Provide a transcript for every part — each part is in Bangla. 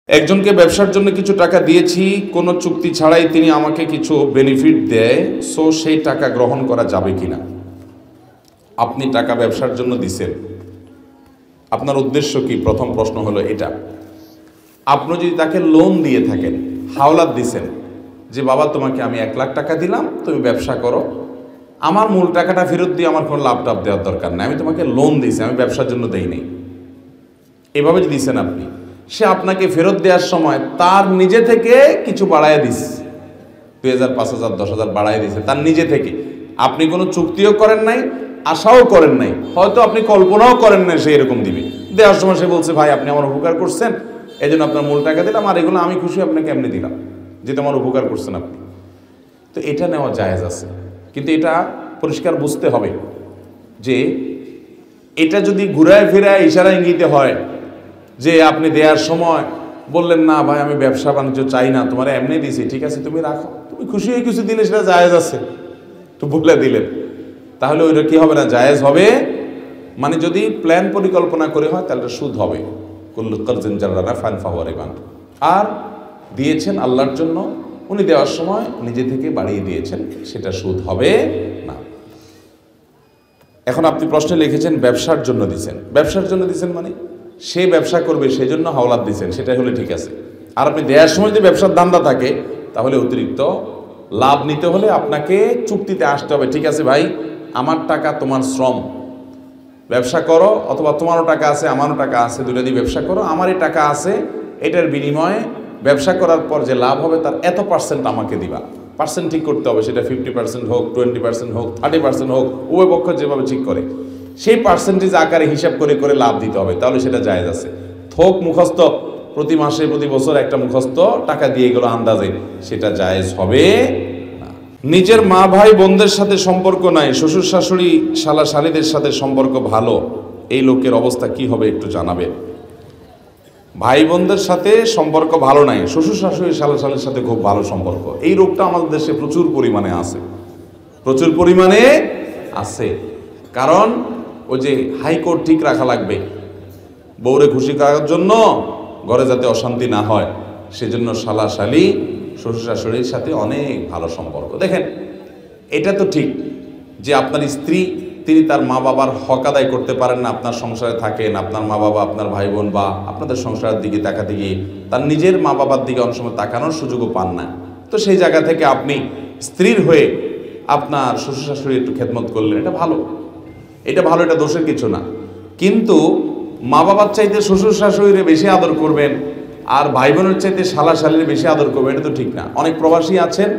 একজনকে ব্যবসার জন্য কিছু টাকা দিয়েছি, কোনো চুক্তি ছাড়াই তিনি আমাকে কিছু বেনিফিট দেয়, সো সেই টাকা গ্রহণ করা যাবে কিনা? আপনি টাকা ব্যবসার জন্য দিছেন, আপনার উদ্দেশ্য কি? প্রথম প্রশ্ন হলো এটা। আপনি যদি তাকে লোন দিয়ে থাকেন, হাওলাত দিছেন যে বাবা তোমাকে আমি 1 লাখ টাকা দিলাম, তুমি ব্যবসা করো, আমার মূল টাকাটা ফেরত দিয়ে আমার কোনো লাভ টাভ দেওয়ার দরকার নেই, আমি তোমাকে লোন দিয়েছি, আমি ব্যবসার জন্য দেই নেই, এভাবে যদি দিচ্ছেন আপনি, সে আপনাকে ফেরত দেওয়ার সময় তার নিজে থেকে কিছু বাড়ায় দিস, 2000, 5000, 10,000 বাড়ায় দিছে তার নিজে থেকে। আপনি কোনো চুক্তিও করেন নাই, আশাও করেন নাই, হয়তো আপনি কল্পনাও করেন নাই সে এরকম দিবে। দেওয়ার সময় সে বলছে ভাই আপনি আমার উপকার করছেন, এই জন্য আপনার মূল টাকা দিলাম, আর এগুলো আমি খুশি আপনাকে এমনি দিলাম, যেটা আমার উপকার করছেন আপনি। তো এটা নেওয়া জায়েজ আছে, কিন্তু এটা পরিষ্কার বুঝতে হবে যে এটা যদি ঘুরায় ফিরায় ইশারা ইঙ্গিতে হয় যে আপনি দেওয়ার সময় বললেন না ভাই আমি ব্যবসা বাণিজ্য চাই না, তোমার এমনি দিছি, ঠিক আছে তুমি রাখো, তুমি খুশি হয়ে কিছু দিলে সেটা জায়েজ আছে, তো বলে দিলেন, তাহলে ওইটা কি হবে না? জায়েজ হবে। মানে যদি প্ল্যান পরিকল্পনা করে হয় তাহলে সুদ হবে। কুল্লু কারজিন জাররা ফানফাহু রিবান। আর দিয়েছেন আল্লাহর জন্য, উনি দেওয়ার সময় নিজে থেকে বাড়িয়ে দিয়েছেন, সেটা সুদ হবে না। এখন আপনি প্রশ্নে লিখেছেন ব্যবসার জন্য দিচ্ছেন, ব্যবসার জন্য দিচ্ছেন মানে সে ব্যবসা করবে সেই জন্য হাওলাত দিচ্ছেন, সেটাই হলে ঠিক আছে। আর আপনি দেওয়ার সময় যদি ব্যবসার ধান্দা থাকে তাহলে অতিরিক্ত লাভ নিতে হলে আপনাকে চুক্তিতে আসতে হবে, ঠিক আছে ভাই আমার টাকা তোমার শ্রম, ব্যবসা করো, অথবা তোমারও টাকা আছে আমারও টাকা আছে, দুটো দিয়ে ব্যবসা করো, আমারই টাকা আছে, এটার বিনিময়ে ব্যবসা করার পর যে লাভ হবে তার এত পার্সেন্ট আমাকে দিবা। পার্সেন্ট ঠিক করতে হবে, সেটা 50% হোক, 20% হোক, 30% হোক, উভয় পক্ষ যেভাবে ঠিক করে সেই পার্সেন্টেজ আকারে হিসাব করে করে লাভ দিতে হবে, তাহলে সেটা জায়েজ আছে। থোক মুখস্থ প্রতি মাসে প্রতি বছর একটা মুখস্থ টাকা দিয়ে গেল আন্দাজে, সেটা জায়েজ হবে না। নিজের মা ভাই বোনদের সাথে সম্পর্ক নাই, শ্বশুর শাশুড়ি শালা শালীদের সাথে সম্পর্ক ভালো, এই লোকের অবস্থা কি হবে একটু জানাবেন। ভাই বোনদের সাথে সম্পর্ক ভালো নাই, শ্বশুর শাশুড়ি শালা শালীর সাথে খুব ভালো সম্পর্ক, এই রোগটা আমাদের দেশে প্রচুর পরিমাণে আছে, প্রচুর পরিমাণে আছে। কারণ ওই যে হাইকোর্ট ঠিক রাখা লাগবে, বউরে খুশি করার জন্য, ঘরে যাতে অশান্তি না হয়, সেজন্য শালা শালী শ্বশুর শাশুড়ির সাথে অনেক ভালো সম্পর্ক। দেখেন এটা তো ঠিক যে আপনার স্ত্রী তিনি তার মা বাবার হক আদায় করতে পারেন না, আপনার সংসারে থাকেন, আপনার মা বাবা আপনার ভাই বোন বা আপনাদের সংসারের দিকে তাকাতে গিয়ে তার নিজের মা বাবার দিকে অনেক সময় তাকানোর সুযোগও পান না। তো সেই জায়গা থেকে আপনি স্ত্রীর হয়ে আপনার শ্বশুর শাশুড়ি একটু খেদমত করলেন, এটা ভালো, এটা ভালো, এটা দোষের কিছু না। কিন্তু মা বাবার চাইতে শ্বশুর শাশুড়িরে বেশি আদর করবেন আর ভাই বোনের চাইতে শালা শালীর বেশি আদর করবেন, এটা তো ঠিক না। অনেক প্রবাসী আছেন,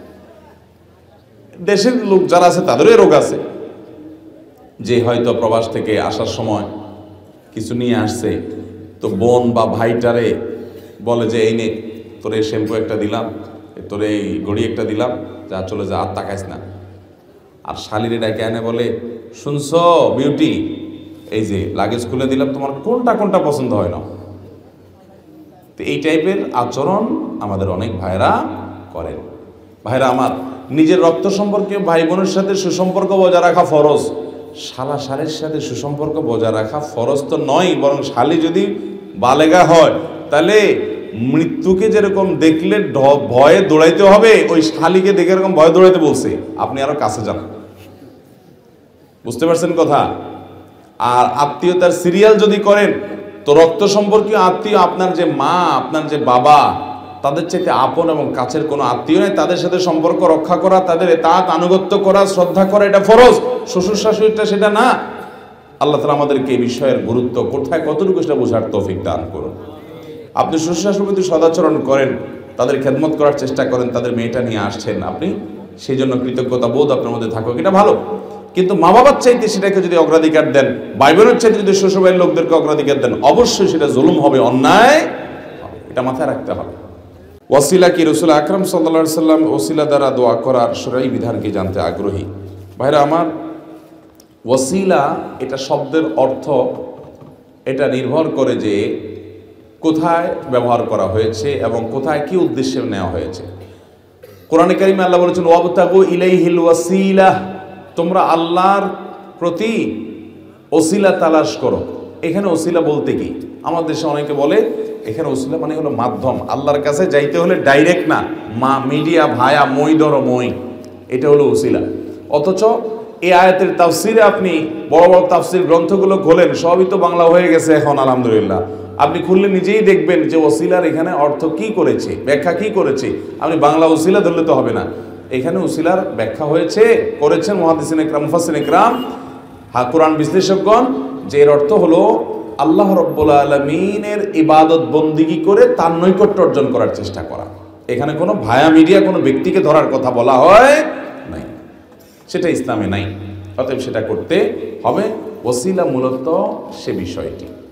দেশের লোক যারা আছে তাদেরও রোগ আছে, যে হয়তো প্রবাস থেকে আসার সময় কিছু নিয়ে আসছে, তো বোন বা ভাইটারে বলে যে এই নে তোরে শ্যাম্পু একটা দিলাম, তোরে এই ঘড়ি একটা দিলাম, যা চলে যা, আর তাকাইস না। আর শালীরে ডাকে এনে বলে শুনছো বিউটি, এই যে লাগেজ খুলে দিলাম, তোমার কোনটা কোনটা পছন্দ হয় না। তো এই টাইপের আচরণ আমাদের অনেক ভাইরা করেন। ভাইরা আমার, নিজের রক্ত সম্পর্কে ভাই বোনের সাথে সুসম্পর্ক বজায় রাখা ফরজ, শালা শালীর সাথে সুসম্পর্ক বজায় রাখা ফরজ তো নয়, বরং শালী যদি বালেগা হয় তাহলে মৃত্যুকে যেরকম দেখলে ভয়ে দৌড়াইতে হবে, ওই শালীকে দেখে এরকম ভয়ে দৌড়াইতে বলছে, আপনি আরো কাছে যান। বুঝতে পারছেন কথা? আর আত্মীয়তার সিরিয়াল যদি করেন তো রক্ত সম্পর্কীয় আত্মীয়, আপনার যে মা আপনার যে বাবা, তাদের চাইতে আপন এবং কাছের কোনো আত্মীয় নেই, তাদের সাথে সম্পর্ক রক্ষা করা, তাদের এতাত আনুগত্য করা, শ্রদ্ধা করা, এটা ফরজ। শ্বশুর শাশুড়িটা সেটা না। আল্লাহ তাআলা আমাদেরকে এই বিষয়ের গুরুত্ব কোথায় কতটুকু সেটা বোঝার তৌফিক দান করুন। আপনি শ্বশুর শাশুড়ির প্রতি সদাচরণ করেন, তাদের খেদমত করার চেষ্টা করেন, তাদের মেয়েটা নিয়ে আসছেন আপনি, সেই জন্য কৃতজ্ঞতা বোধ আপনার মধ্যে থাকুক, এটা ভালো। কিন্তু মা বাবার চাইতে সেটাকে যদি অগ্রাধিকার দেন, ভাই বোনের চাইতে যদি শ্বশুরবাড়ির লোকদেরকে অগ্রাধিকার দেন, অবশ্যই সেটা জুলুম হবে, অন্যায় হবে, এটা মাথায় রাখতে হবে। ওয়াসিলা কি? রাসূল আকরাম সাল্লাল্লাহু আলাইহি সাল্লাম ওসিলা দ্বারা দোয়া করার শরঈ বিধান কি জানতে আগ্রহী। ভাইরা আমার, ওয়াসিলা এটা শব্দের অর্থ এটা নির্ভর করে যে কোথায় ব্যবহার করা হয়েছে এবং কোথায় কি উদ্দেশ্যে নেওয়া হয়েছে। কোরআনে কারিমে আল্লাহ বলেছেন ওয়াবতাগু ইলাইহিল ওয়াসিলা, তোমরা আল্লাহর প্রতি ওসিলা তালাশ করো। এখানে ওসিলা বলতে কি? আমাদের দেশে অনেকে বলে এখানে ওসিলা মানে হলো মাধ্যম, আল্লাহর কাছে যাইতে হলে ডাইরেক্ট না, মিডিয়া ভায়া মই ধরো মই, এটা হলো ওসিলা। অথচ এই আয়াতের তাফসিরে আপনি বড় বড় তাফসির গ্রন্থগুলো খোলেন, সবই তো বাংলা হয়ে গেছে এখন আলহামদুলিল্লাহ। আপনি খুললে নিজেই দেখবেন যে ওসিলার এখানে অর্থ কি করেছে, ব্যাখ্যা কি করেছে। আপনি বাংলা ওসিলা ধরলে তো হবে না, এখানে ওসিলার ব্যাখ্যা করেছেন মুহাদ্দিসিন ইকরাম, মুফাসসিরিন ইকরাম, কোরআন বিশ্লেষকগণ, যে এর অর্থ হলো আল্লাহ রাব্বুল আলামিনের ইবাদত বন্দিগি করে তার নৈকট্য অর্জন করার চেষ্টা করা। এখানে কোনো ভায়া মিডিয়া কোনো ব্যক্তিকে ধরার কথা বলা হয় নাই, সেটা ইসলামে নাই। অতএব সেটা করতে হবে। ওসিলা মূলত সে বিষয়টি।